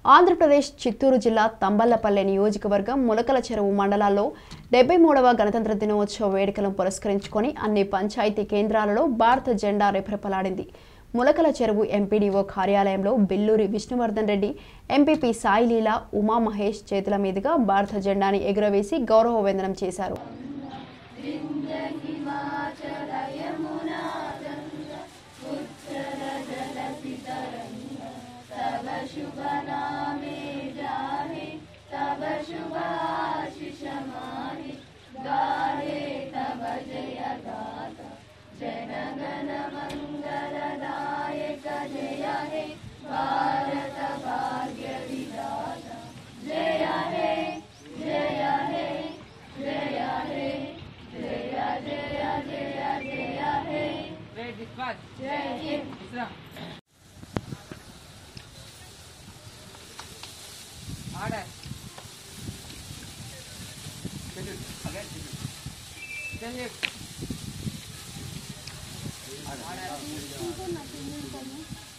ఆంధ్రప్రదేశ్ చిత్తూరు జిల్లా తంబళ్లపల్లె నియోజకవర్గం ములకల చెరువు మండలాల్లో 73వ గణతంత్ర దినోత్సవ వేడుకలను పురస్కరించుకొని అన్ని పంచాయతీ కేంద్రాలలో భారత జెండా రెపరెపలాడింది. ములకల చెరువు ఎంపీడీఓ కార్యాలయంలో బిల్లూరి విష్ణువర్ధన్ రెడ్డి, ఎంపీపీ సాయిలీలా, ఉమా మహేష్ చేతుల మీదుగా భారత జెండాని ఎగురవేసి గౌరవ వందనం చేశారు. शुभ नामे जाहे तब शुभ आशीष माहे गाहे तब जय गाथा जन गण मंगलदायक जय हे भारत भाग्य विधाता जय हे जय हे जय हे जय जय जय जय हे जय हिंद। Order. Order. Order.